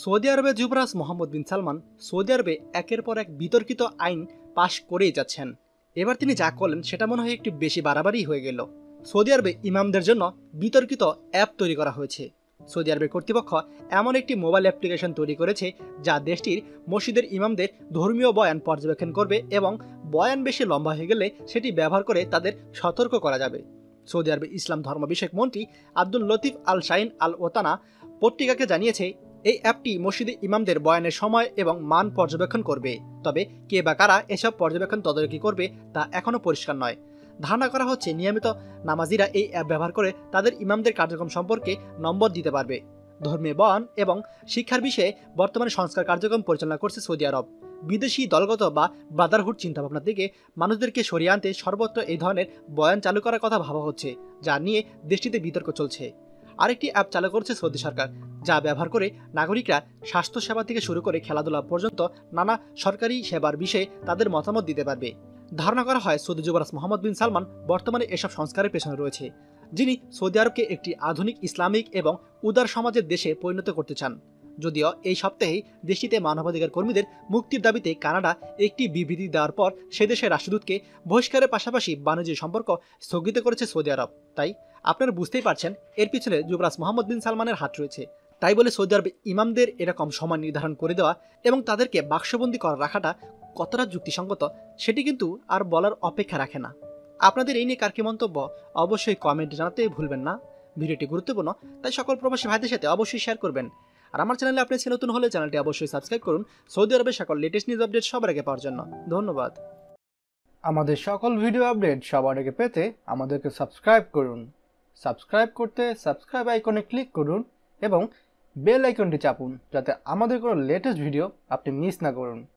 Saudi আরবের যুবরাজ Mohammed bin Salman Saudi আরবে একের পর এক বিতর্কিত আইন পাশ করেই যাচ্ছেন। এবার তিনি যা করলেন সেটা মনে হয় একটু বেশি বাড়াবাড়ি হয়ে গেল। সৌদি আরবে ইমামদের জন্য বিতর্কিত অ্যাপ তৈরি করা হয়েছে। সৌদি আরবের কর্তৃপক্ষ এমন একটি মোবাইল অ্যাপ্লিকেশন তৈরি করেছে যা দেশটির মসজিদের ইমামদের ধর্মীয় বয়ান পর্যবেক্ষণ করবে এবং বয়ান বেশি লম্বা হয়ে গেলে সেটি ব্যবহার করে তাদের সতর্ক করা যাবে। সৌদি আরবের ইসলাম ধর্ম বিষয়ক মন্ত্রী আব্দুল লতিফ আল শাইন আল ওতানা পত্রিকাকে জানিয়েছে, এই অ্যাপটি মসজিদে ইমামদের বয়ানের সময় এবং মান পর্যবেক্ষণ করবে। তবে কে বা কারা এসব পর্যবেক্ষণ তদারকি করবে তা এখনও পরিষ্কার নয়। ধারণা করা হচ্ছে নিয়মিত নামাজিরা এই অ্যাপ ব্যবহার করে তাদের ইমামদের কার্যক্রম সম্পর্কে নম্বর দিতে পারবে। ধর্মীয় বয়ান এবং শিক্ষার বিষয়ে বর্তমানে সংস্কার কার্যক্রম পরিচালনা করছে সৌদি আরব। বিদেশি দলগত বা ব্রাদারহুড চিন্তাভাবনা থেকে মানুষদেরকে সরিয়ে আনতে সর্বত্র এই ধরনের বয়ান চালু করার কথা ভাবা হচ্ছে, যা নিয়ে দেশটিতে বিতর্ক চলছে। আরেকটি অ্যাপ চালু করছে সৌদি সরকার, যা ব্যবহার করে নাগরিকরা স্বাস্থ্যসেবা থেকে শুরু করে খেলাধুলা পর্যন্ত নানা সরকারি সেবার বিষয়ে তাদের মতামত দিতে পারবে। ধারণা করা হয় সৌদি যুবরাজ মোহাম্মদ বিন সালমান বর্তমানে এসব সংস্কারের পেছনে রয়েছে, যিনি সৌদি আরবকে একটি আধুনিক ইসলামিক এবং উদার সমাজের দেশে পরিণত করতে চান। যদিও এই সপ্তাহেই দেশটিতে মানবাধিকার কর্মীদের মুক্তির দাবিতে কানাডা একটি বিবৃতি দেওয়ার পর সে দেশের রাষ্ট্রদূতকে বহিষ্কারের পাশাপাশি বাণিজ্য সম্পর্ক স্থগিত করেছে সৌদি আরব। তাই আপনারা বুঝতেই পারছেন এর পিছনে যুবরাজ মোহাম্মদ বিন সালমানের হাত রয়েছে। তাই বলে সৌদি আরবে ইমামদের এরকম সময় নির্ধারণ করে দেওয়া এবং তাদেরকে বাক্সবন্দি করে রাখাটা কতটা যুক্তিসঙ্গত সেটি কিন্তু আর বলার অপেক্ষা রাখে না। আপনাদের এই নিয়ে কার কি মন্তব্য অবশ্যই কমেন্টে জানাতে ভুলবেন না। ভিডিওটি গুরুত্বপূর্ণ, তাই সকল প্রবাসী ভাইদের সাথে অবশ্যই শেয়ার করবেন। আর আমার চ্যানেলে আপনি নতুন হলে চ্যানেলটি অবশ্যই সাবস্ক্রাইব করুন সৌদি আরবের সকল লেটেস্ট নিউজ আপডেট সবার আগে পাওয়ার জন্য। ধন্যবাদ। আমাদের সকল ভিডিও আপডেট সবার আগে পেতে আমাদেরকে সাবস্ক্রাইব করুন। সাবস্ক্রাইব করতে সাবস্ক্রাইব আইকনে ক্লিক করুন এবং বেল আইকনটি চাপুন, যাতে আমাদের কোনো লেটেস্ট ভিডিও আপনি মিস না করুন।